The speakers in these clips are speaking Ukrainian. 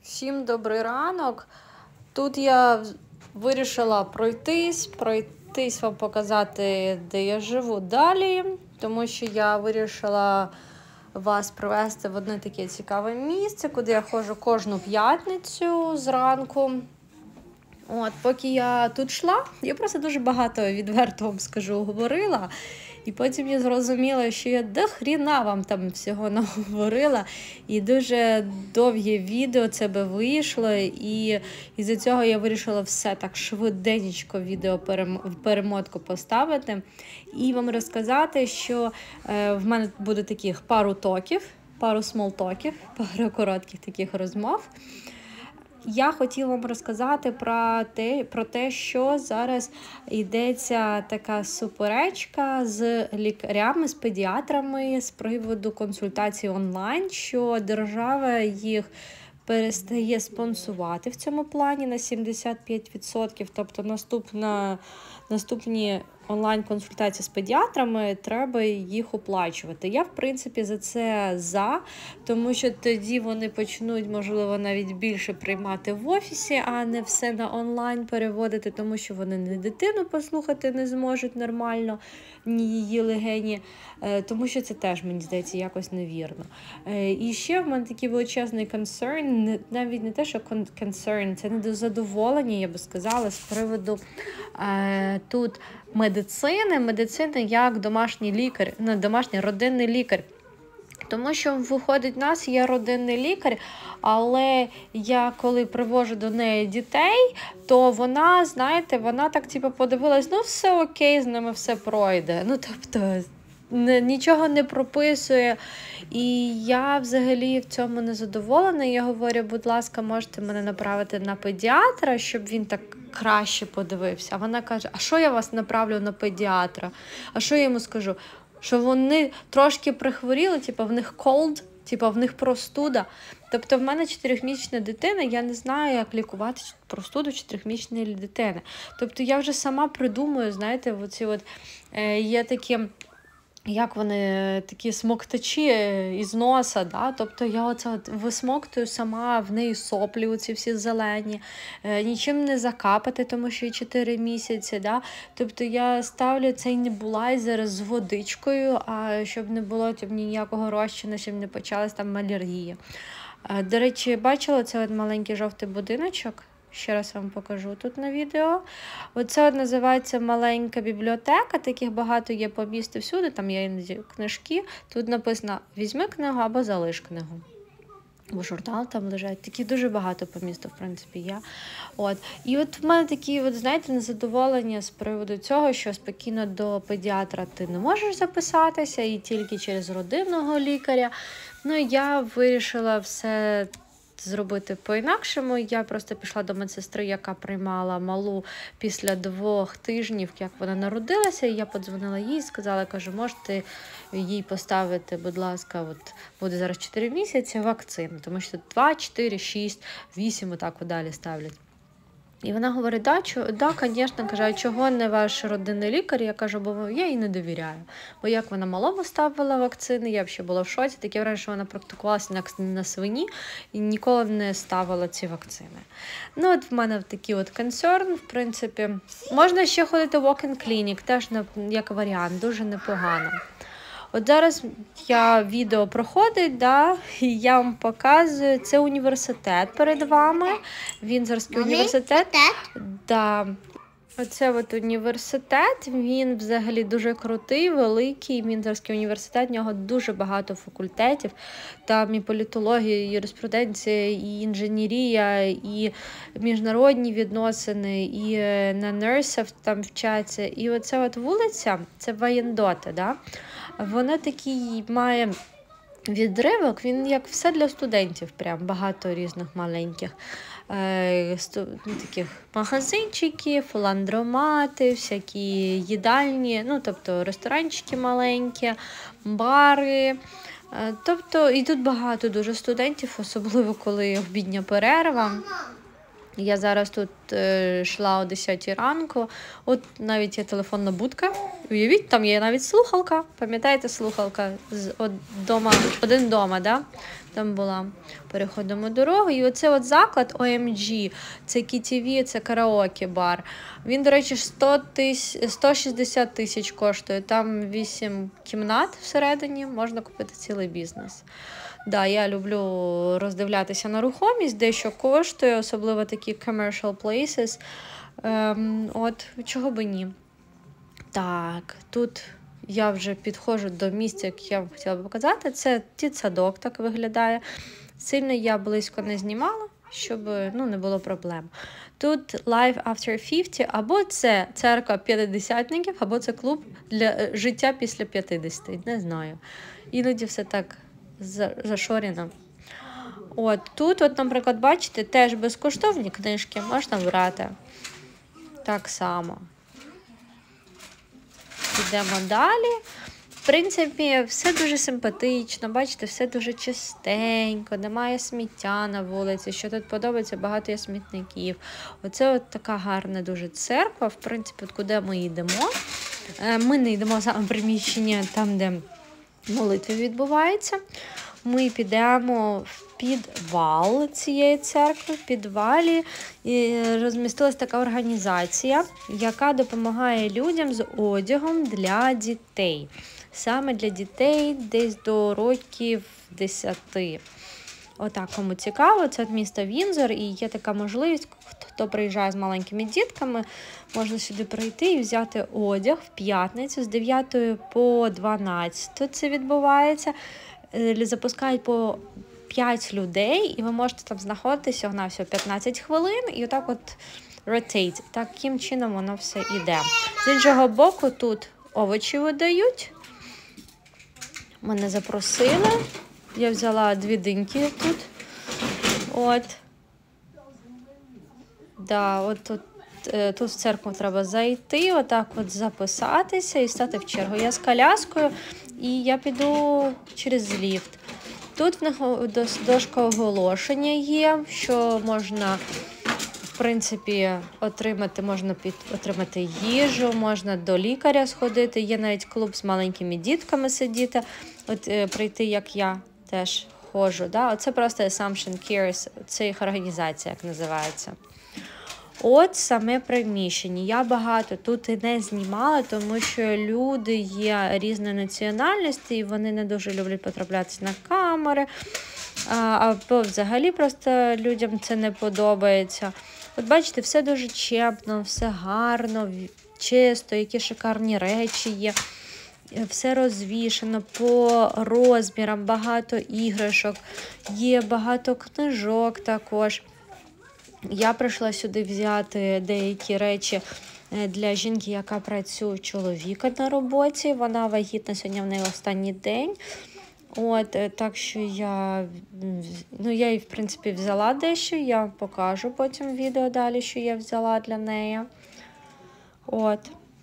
Всім добрий ранок. Тут я вирішила пройтись вам показати, де я живу далі, тому що я вирішила вас привезти в одне таке цікаве місце, куди я ходжу кожну п'ятницю зранку. Поки я тут йшла, я просто дуже багато, відверто вам скажу, говорила. І потім я зрозуміла, що я до хріна вам там всього наговорила. І дуже довге відео це би вийшло. І із-за цього я вирішила все так швиденько відео перемотку поставити. І вам розказати, що в мене буде таких пару смолтоків, пару коротких таких розмов. Я хотіла вам розказати про те, що зараз йдеться така суперечка з лікарями, з педіатрами з приводу консультацій онлайн, що держава їх перестає спонсувати в цьому плані на 75%, тобто наступні онлайн-консультації з педіатрами, треба їх оплачувати. Я, в принципі, за це за, тому що тоді вони почнуть, можливо, навіть більше приймати в офісі, а не все на онлайн переводити, тому що вони не дитину послухати не зможуть нормально, ні її легені, тому що це теж, мені здається, якось невірно. І ще в мене такий величезний консерн, навіть не те, що консерн, це недозадоволення, я би сказала, з приводу тут медицини як домашній лікар, домашній родинний лікар. Тому що, виходить, в нас є родинний лікар, але я коли привожу до неї дітей, то вона, знаєте, вона так подивилась, все окей, з ними все пройде. Тобто, нічого не прописує. І я взагалі в цьому не задоволена. Я говорю, будь ласка, можете мене направити на педіатра, щоб він так краще подивився. А вона каже, а що я вас направлю на педіатра? А що я йому скажу? Що вони трошки прихворіли, в них cold, в них простуда. Тобто в мене 4-місячна дитина, я не знаю, як лікувати простуду 4-місячної дитини. Тобто я вже сама придумую, знаєте, є такі, як вони, такі смоктачі із носа, да? Тобто я висмоктую сама, в неї соплі оці всі зелені, нічим не закапати, тому що 4 місяці, да? Тобто я ставлю цей небулайзер з водичкою, щоб не було ніякого розчину, щоб не почалась там алергія. До речі, бачила цей маленький жовтий будиночок? Ще раз вам покажу тут на відео. Оце називається маленька бібліотека, таких багато є по місту всюди, там є іноді книжки. Тут написано «Візьми книгу або залиш книгу». Бо журнал там лежать, такі дуже багато по місту, в принципі, є. І в мене такі, знаєте, незадоволення з приводу цього, що спокійно до педіатра ти не можеш записатися, і тільки через родинного лікаря. Я вирішила все зробити по-інакшому. Я просто пішла до медсестри, яка приймала малу після 2 тижнів, як вона народилася, і я подзвонила їй і сказала, кажу, можете їй поставити, будь ласка, буде зараз 4 місяці вакцину, тому що 2, 4, 6, 8 отак далі ставлять. І вона говорить, да, звісно, каже, а чого не ваш родинний лікар? Я кажу, бо я їй не довіряю. Бо як вона малому ставила вакцини, я взагалі була в шоці. Таке враження, що вона практикувалася на свині і ніколи не ставила ці вакцини. В мене такий консерн, в принципі. Можна ще ходити в walk-in clinic, теж як варіант, дуже непогано. Зараз відео проходить, і я вам показую, це університет перед вами, Віндзорський університет. Да. Оце університет, він взагалі дуже крутий, великий, Віндзорський університет, в нього дуже багато факультетів, там і політологія, і юриспруденція, і інженерія, і міжнародні відносини, і на нерсів там вчаться. І оця вулиця, це Ваєндота, да? Вона такий має відривок, він як все для студентів, прям багато різних маленьких таких магазинчиків, ландромати, всякі їдальні, тобто ресторанчики маленькі, бари. Тобто і тут багато дуже студентів, особливо коли обідня перерва. Я зараз тут йшла о 10 ранку, от навіть є телефонна будка, уявіть, там є навіть слухалка, пам'ятаєте слухалка, один дома, да? Там була, переходимо дорогу, і оце от заклад OMG, це KTV, це караоке-бар, він, до речі, 160 тисяч коштує, там 8 кімнат всередині, можна купити цілий бізнес. Да, я люблю роздивлятися на рухомість, дещо коштує, особливо такі commercial places. От, чого би ні. Так, тут я вже підходжу до місця, яке я хотіла б показати. Це дитсадок так виглядає. Сильно я близько не знімала, щоб не було проблем. Тут Life After 50, або це церква п'ятидесятників, або це клуб для життя після 50, не знаю. Іноді все так зашорено. От, тут, наприклад, бачите, теж безкоштовні книжки можна брати. Так само. Йдемо далі. В принципі, все дуже симпатично, бачите, все дуже чистенько, немає сміття на вулиці, що тут подобається, багато є смітників. Оце от така гарна дуже церква, в принципі, от куди ми йдемо. Ми не йдемо саме в приміщення там, де молитви відбуваються. Ми підемо в підвал цієї церкви. В підвалі розмістилась така організація, яка допомагає людям з одягом для дітей. Саме для дітей десь до років 10. Отак, кому цікаво, це місто Віндзор, і є така можливість, хто приїжджає з маленькими дітками, можна сюди прийти і взяти одяг в п'ятницю з 9 по 12. Це відбувається. Запускають по 5 людей, і ви можете там знаходитися на всього 15 хвилин, і отак от rotate. Таким чином воно все йде. З іншого боку, тут овочі видають. Мене запросили. Я взяла 2 диньки тут. От. Да, тут в церкву треба зайти, отак от записатися і стати в чергу. Я з коляскою, і я піду через ліфт. Тут в них дошка оголошення є, що можна, в принципі, отримати їжу, можна до лікаря сходити, є навіть клуб з маленькими дітками сидіти, прийти, як я теж ходжу. Да? Оце просто Assumption Cares, це їх організація, як називається. От саме приміщення. Я багато тут і не знімала, тому що люди є різної національності, і вони не дуже люблять потраплятися на камери, або взагалі просто людям це не подобається. От бачите, все дуже чемно, все гарно, чисто, які шикарні речі є. Все розвішено по розмірам, багато іграшок, є багато книжок також. Я прийшла сюди взяти деякі речі для жінки, яка працює у чоловіка на роботі. Вона вагітна, сьогодні в неї останній день. От, так що я їй, в принципі, взяла дещо. Я вам покажу потім відео далі, що я взяла для неї. От.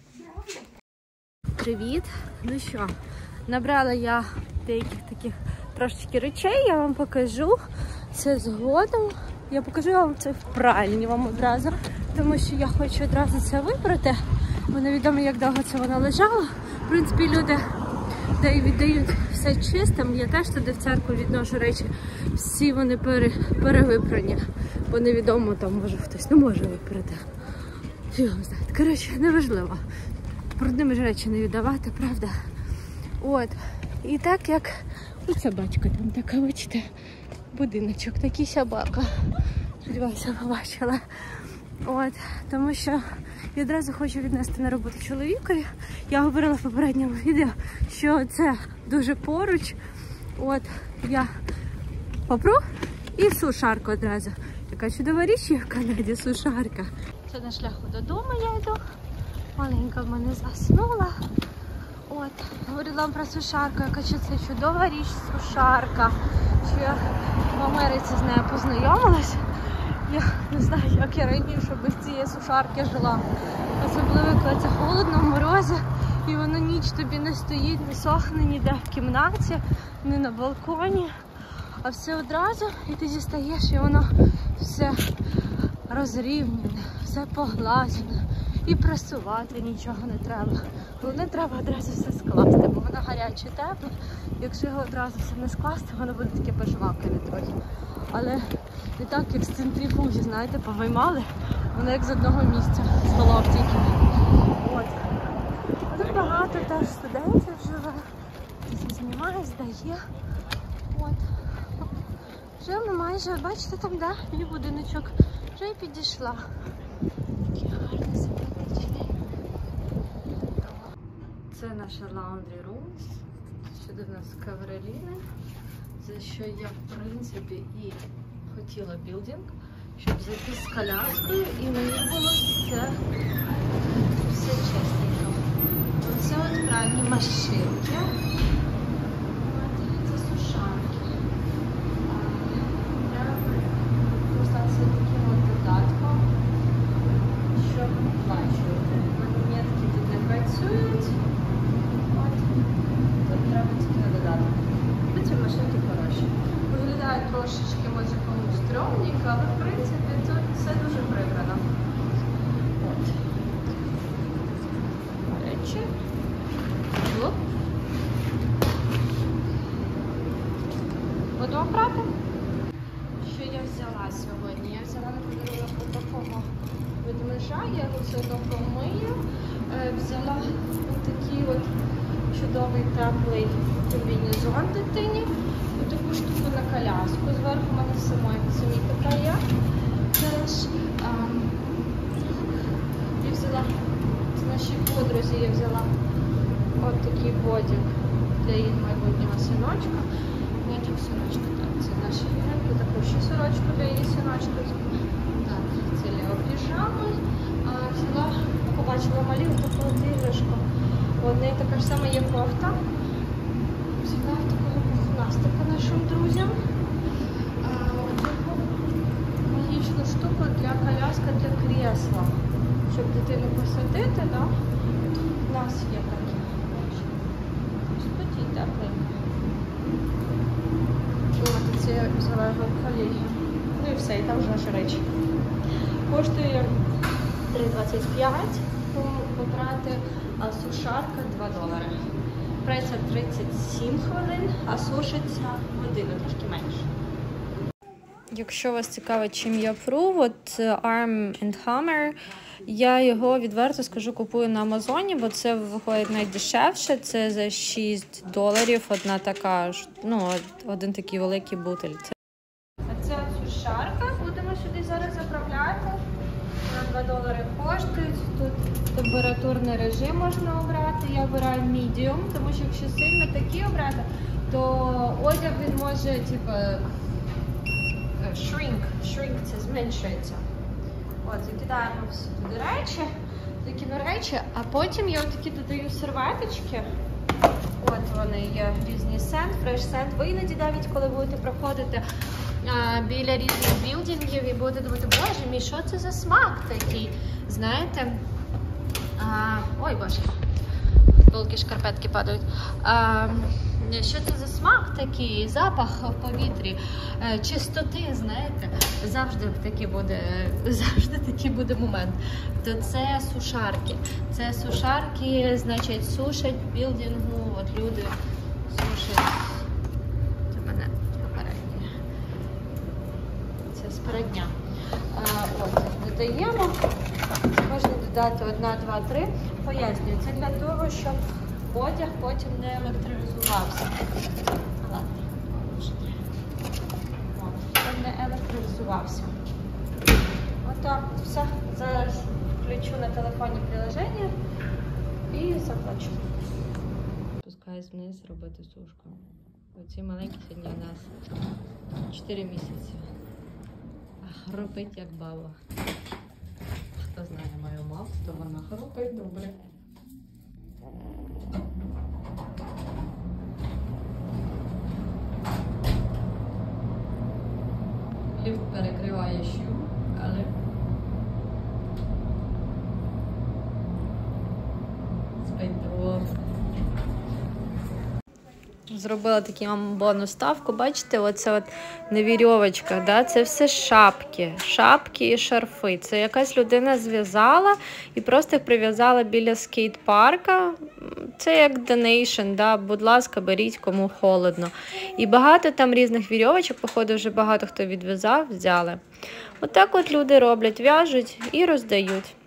Привіт! Ну що, набрала я деяких таких трошечки речей, я вам покажу це згодом. Я покажу вам це в пральні вам одразу, тому що я хочу одразу це вибрати, бо невідомо, як довго це воно лежало. В принципі, люди віддають все чистим. Я теж туди в церкву відношу речі, всі вони перевипрані, бо невідомо, там може хтось не може випрати. Знаєте, коротше, неважливо. Брудними ж речі не віддавати, правда? От. І так як ось собачка там така, бачите, будиночок, такий собака. Сподіваюся, побачила. От, тому що я одразу хочу віднести на роботу чоловікові. Я говорила в попередньому відео, що це дуже поруч. От, я попру і сушарку одразу. Така чудова річ є в Канаді, сушарка. Це на шляху додому я йду. Маленька в мене заснула. От, говорила вам про сушарку, яка це чудова річ сушарка. Що я в Америці з нею познайомилась. Я не знаю, як я раніше без цієї сушарки жила. Особливо, коли це холодно, в морозі, і воно ніч тобі не стоїть, не сохне ніде в кімнаті, ні на балконі. А все одразу, і ти дістаєш, і воно все розрівняне, все поглажено. І прасувати нічого не треба. Головне, треба одразу все скласти, бо воно гаряче, тепле. Якщо його одразу все не скласти, воно буде таке пожвакане трохи. Але не так, як з центрифуги, знаєте, повиймали. Воно як з одного місця, з голов тільки. От. Тут багато теж студентів живе. Хтось знімає, здає. От. Вже ми майже, бачите, там, де мій будиночок, вже і підійшла. Такий гарний, симпатичний. Це наша laundry room. Сюди в нас ковроліни, за що я, в принципі, і хотіла білдинг, щоб зайти з коляскою і мені було все чистенько. Оце от пральні машинки. Це сушарки. Треба користатися таким от додатком, щоб оплачувати. Монетки тут не працюють. От. Тут треба тільки на додаток. Ці машинки хороші. Виглядає трошечки, може, комусь стрьомненько, але в принципі тут все дуже прибрано. От. Речі. Оп. Буду обрати. Що я взяла сьогодні? Я взяла на подарунок такого ведмежа, я його все одно помию. Взяла такий от чудовий теплий комбінезон дитині. Таку штуку на коляску. Зверху в мене самій така є. Теж я взяла з нашій подрузі, я взяла от такий бодік для її майбутнього синочка. Бодік синочка, так, це наша Іринка, таку ще сорочку для її синочка. Так, це Лео піжами. Взяла, побачила малі таку іграшку. У неї така ж сама є кофта. Взяла такого пухнастика нашим друзям. Таку магічну штуку для коляска, для крісла. Щоб дитину посадити, да? У нас є такі. Тут і теплий. Це я взяла його колеги. Ну і все, і там вже наші речі. Коштує 3,25, потрати, а сушарка $2. Праця 37 хвилин, а сушиться годину, трошки менше. Якщо вас цікавить, чим я пру, от Arm & Hammer, я його, відверто скажу, купую на Амазоні, бо це виходить найдешевше, це за $6 одна така, ну, один такий великий бутиль. А це сушарка, будемо сюди зараз заправляти. На $2 коштують, тут температурний режим можна обрати, я обираю medium, тому що якщо сильно такі обрати, то одяг він може, типу, shrink це зменшується. От, закидаємо сюди речі, а потім я такі додаю серветочки. От вони є різні сенд, фреш сенд. Ви іноді навіть, коли будете проходити біля різних білдингів і будете думати, боже мій, що це за смак такий, знаєте? Ой, боже, толки шкарпетки падають. Що це за смак такий, запах в повітрі, чистоти, знаєте, завжди такий буде момент. То це сушарки. Це сушарки, значить, сушать в білдингу, от люди сушать. Це в мене попереднє. Це спередня. От, додаємо. Можна додати 1, 2, 3. Пояснюю, це для того, щоб одяг потім не електролізувався. Щоб не електролізувався. Отак, все. Зараз включу на телефоні приложення і заплачу. Спускаюсь вниз робити сушку. Оці маленькі сьогодні у нас 4 місяці. Хропить як баба. Хто знає мою маму, то вона хропить добре. Ліфт перекриває щуп, але спить довго. Зробила таку вам бонус ставку. Бачите, оце от на вірьовочках, да? Це все шапки і шарфи. Це якась людина зв'язала і просто їх прив'язала біля скейт-парка. Це як донейшн, да? Будь ласка, беріть, кому холодно. І багато там різних вірьовочок, походу, вже багато хто відв'язав, взяли. Отак от люди роблять, в'яжуть і роздають.